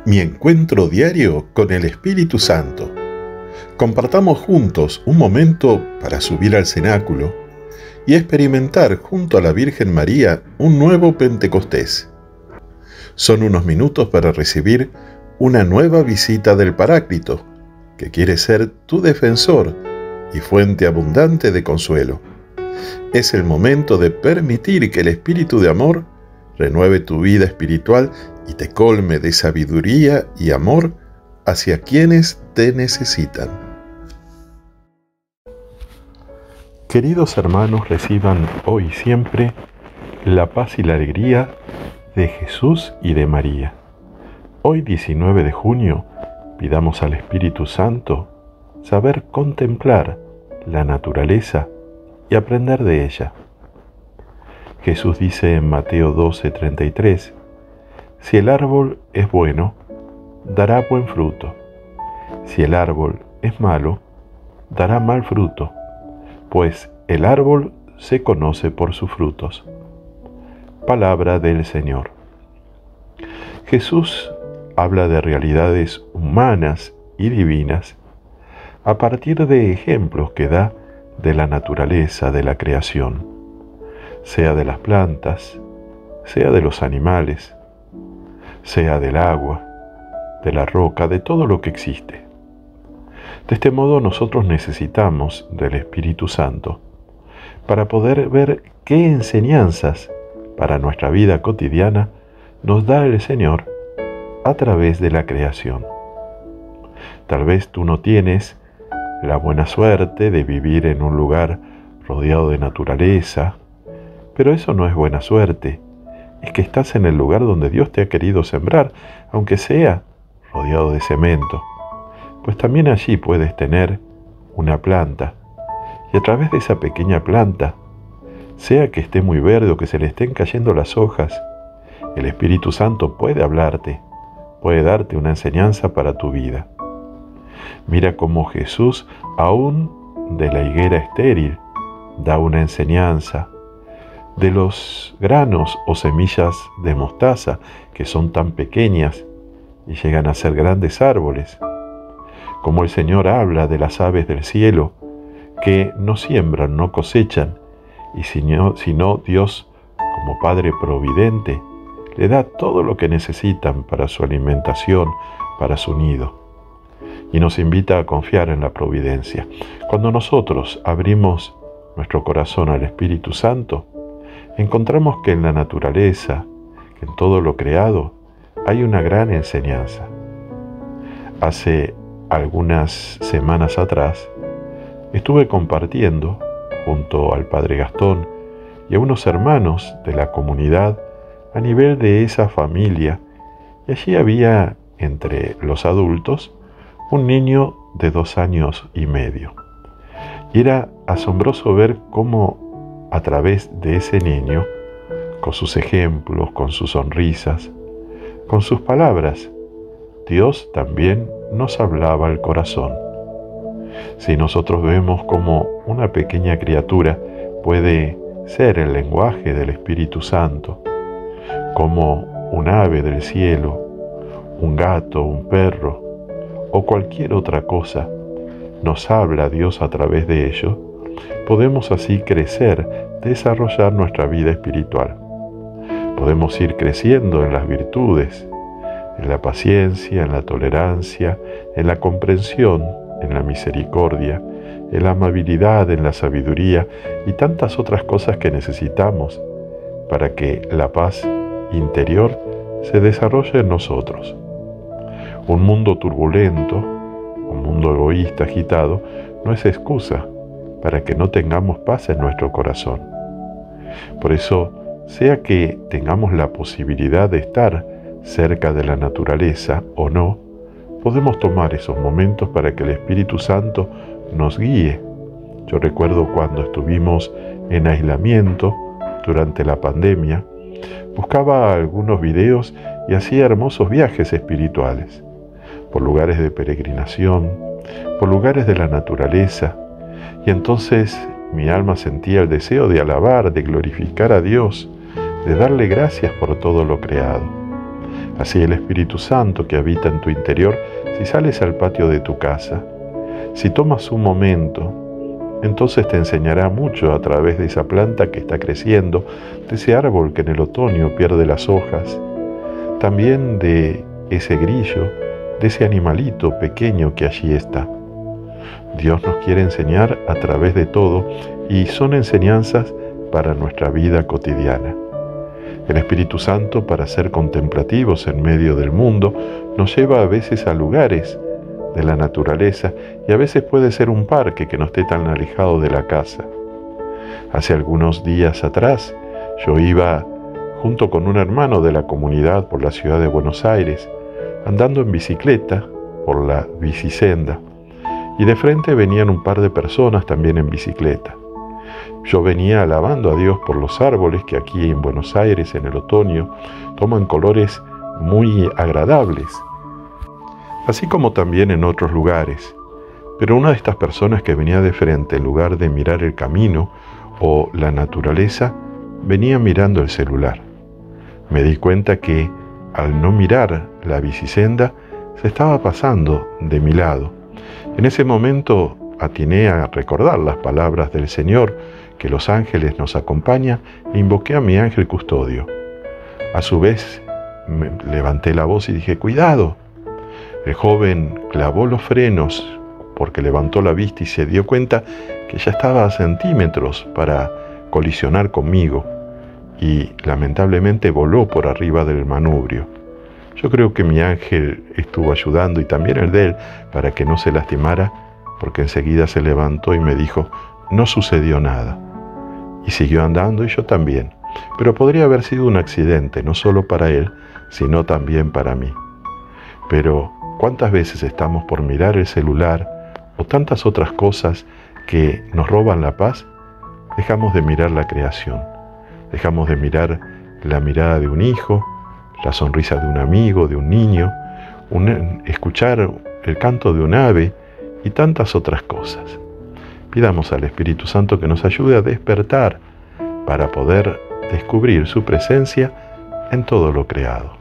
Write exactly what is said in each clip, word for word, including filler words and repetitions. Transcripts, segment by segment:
Mi encuentro diario con el Espíritu Santo. Compartamos juntos un momento para subir al cenáculo y experimentar junto a la Virgen María un nuevo Pentecostés. Son unos minutos para recibir una nueva visita del Paráclito, que quiere ser tu defensor y fuente abundante de consuelo. Es el momento de permitir que el Espíritu de amor renueve tu vida espiritual y te colme de sabiduría y amor hacia quienes te necesitan. Queridos hermanos, reciban hoy y siempre la paz y la alegría de Jesús y de María. Hoy, diecinueve de junio, pidamos al Espíritu Santo saber contemplar la naturaleza y aprender de ella. Jesús dice en Mateo doce, treinta y tres, si el árbol es bueno, dará buen fruto. Si el árbol es malo, dará mal fruto, pues el árbol se conoce por sus frutos. Palabra del Señor. Jesús habla de realidades humanas y divinas a partir de ejemplos que da de la naturaleza, de la creación, sea de las plantas, sea de los animales, sea del agua, de la roca, de todo lo que existe. De este modo nosotros necesitamos del Espíritu Santo para poder ver qué enseñanzas para nuestra vida cotidiana nos da el Señor a través de la creación. Tal vez tú no tienes la buena suerte de vivir en un lugar rodeado de naturaleza, pero eso no es buena suerte, es que estás en el lugar donde Dios te ha querido sembrar, aunque sea rodeado de cemento, pues también allí puedes tener una planta, y a través de esa pequeña planta, sea que esté muy verde o que se le estén cayendo las hojas, el Espíritu Santo puede hablarte, puede darte una enseñanza para tu vida. Mira cómo Jesús, aún de la higuera estéril, da una enseñanza. De los granos o semillas de mostaza, que son tan pequeñas y llegan a ser grandes árboles. Como el Señor habla de las aves del cielo, que no siembran, no cosechan, y sino, sino Dios, como Padre providente, le da todo lo que necesitan para su alimentación, para su nido. Y nos invita a confiar en la providencia. Cuando nosotros abrimos nuestro corazón al Espíritu Santo, encontramos que en la naturaleza, que en todo lo creado, hay una gran enseñanza. Hace algunas semanas atrás, estuve compartiendo, junto al Padre Gastón y a unos hermanos de la comunidad, a nivel de esa familia, y allí había, entre los adultos, un niño de dos años y medio. Y era asombroso ver cómo a través de ese niño, con sus ejemplos, con sus sonrisas, con sus palabras, Dios también nos hablaba al corazón. Si nosotros vemos cómo una pequeña criatura puede ser el lenguaje del Espíritu Santo, como un ave del cielo, un gato, un perro o cualquier otra cosa, nos habla Dios a través de ello, podemos así crecer, desarrollar nuestra vida espiritual. Podemos ir creciendo en las virtudes, en la paciencia, en la tolerancia, en la comprensión, en la misericordia, en la amabilidad, en la sabiduría y tantas otras cosas que necesitamos para que la paz interior se desarrolle en nosotros. Un mundo turbulento, un mundo egoísta, agitado, no es excusa para que no tengamos paz en nuestro corazón. Por eso, sea que tengamos la posibilidad de estar cerca de la naturaleza o no, podemos tomar esos momentos para que el Espíritu Santo nos guíe. Yo recuerdo cuando estuvimos en aislamiento durante la pandemia, buscaba algunos videos y hacía hermosos viajes espirituales, por lugares de peregrinación, por lugares de la naturaleza, y entonces mi alma sentía el deseo de alabar, de glorificar a Dios, de darle gracias por todo lo creado. Así el Espíritu Santo que habita en tu interior, si sales al patio de tu casa, si tomas un momento, entonces te enseñará mucho a través de esa planta que está creciendo, de ese árbol que en el otoño pierde las hojas, también de ese grillo, de ese animalito pequeño que allí está. Dios nos quiere enseñar a través de todo y son enseñanzas para nuestra vida cotidiana. El Espíritu Santo, para ser contemplativos en medio del mundo, nos lleva a veces a lugares de la naturaleza y a veces puede ser un parque que no esté tan alejado de la casa. Hace algunos días atrás yo iba junto con un hermano de la comunidad por la ciudad de Buenos Aires, andando en bicicleta por la bicisenda, y de frente venían un par de personas también en bicicleta. Yo venía alabando a Dios por los árboles que aquí en Buenos Aires en el otoño toman colores muy agradables, así como también en otros lugares. Pero una de estas personas que venía de frente, en lugar de mirar el camino o la naturaleza, venía mirando el celular. Me di cuenta que, al no mirar la bicisenda, se estaba pasando de mi lado. En ese momento atiné a recordar las palabras del Señor, que los ángeles nos acompañan, e invoqué a mi ángel custodio. A su vez, me levanté la voz y dije, ¡cuidado! El joven clavó los frenos porque levantó la vista y se dio cuenta que ya estaba a centímetros para colisionar conmigo y lamentablemente voló por arriba del manubrio. Yo creo que mi ángel estuvo ayudando y también el de él para que no se lastimara, porque enseguida se levantó y me dijo, no sucedió nada. Y siguió andando y yo también. Pero podría haber sido un accidente, no solo para él, sino también para mí. Pero ¿cuántas veces estamos por mirar el celular o tantas otras cosas que nos roban la paz? Dejamos de mirar la creación, dejamos de mirar la mirada de un hijo, la sonrisa de un amigo, de un niño, un, escuchar el canto de un ave y tantas otras cosas. Pidamos al Espíritu Santo que nos ayude a despertar para poder descubrir su presencia en todo lo creado.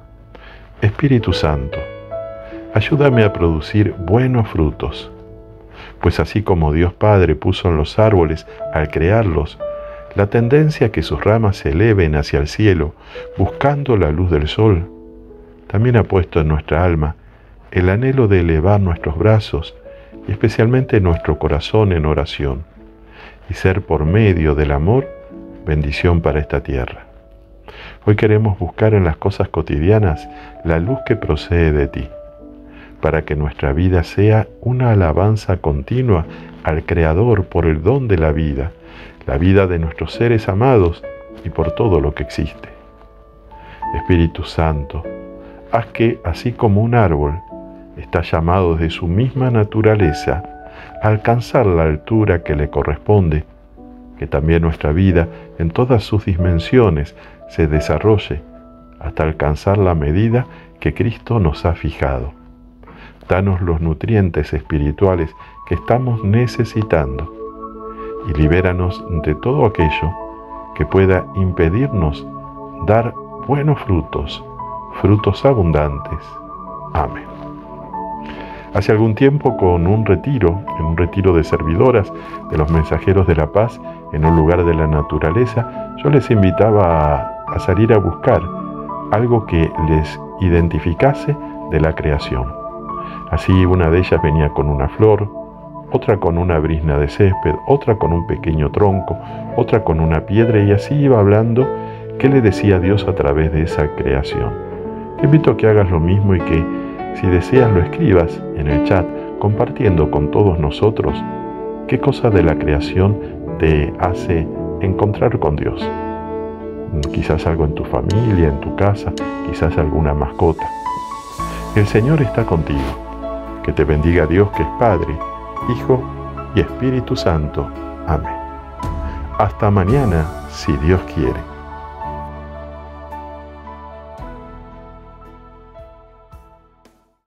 Espíritu Santo, ayúdame a producir buenos frutos, pues así como Dios Padre puso en los árboles al crearlos la tendencia a que sus ramas se eleven hacia el cielo, buscando la luz del sol, también ha puesto en nuestra alma el anhelo de elevar nuestros brazos y especialmente nuestro corazón en oración, y ser por medio del amor bendición para esta tierra. Hoy queremos buscar en las cosas cotidianas la luz que procede de ti, para que nuestra vida sea una alabanza continua al Creador por el don de la vida, la vida de nuestros seres amados y por todo lo que existe. Espíritu Santo, haz que, así como un árbol está llamado de su misma naturaleza a alcanzar la altura que le corresponde, que también nuestra vida en todas sus dimensiones se desarrolle hasta alcanzar la medida que Cristo nos ha fijado. Danos los nutrientes espirituales que estamos necesitando y libéranos de todo aquello que pueda impedirnos dar buenos frutos, frutos abundantes. Amén. Hace algún tiempo, con un retiro, en un retiro de servidoras de los mensajeros de la paz, en un lugar de la naturaleza, yo les invitaba a, a salir a buscar algo que les identificase de la creación. Así una de ellas venía con una flor, otra con una brizna de césped, otra con un pequeño tronco, otra con una piedra, y así iba hablando qué le decía Dios a través de esa creación. Te invito a que hagas lo mismo y que, si deseas, lo escribas en el chat, compartiendo con todos nosotros qué cosa de la creación te hace encontrar con Dios. Quizás algo en tu familia, en tu casa, quizás alguna mascota. El Señor está contigo. Que te bendiga Dios, que es Padre, Hijo y Espíritu Santo. Amén. Hasta mañana, si Dios quiere.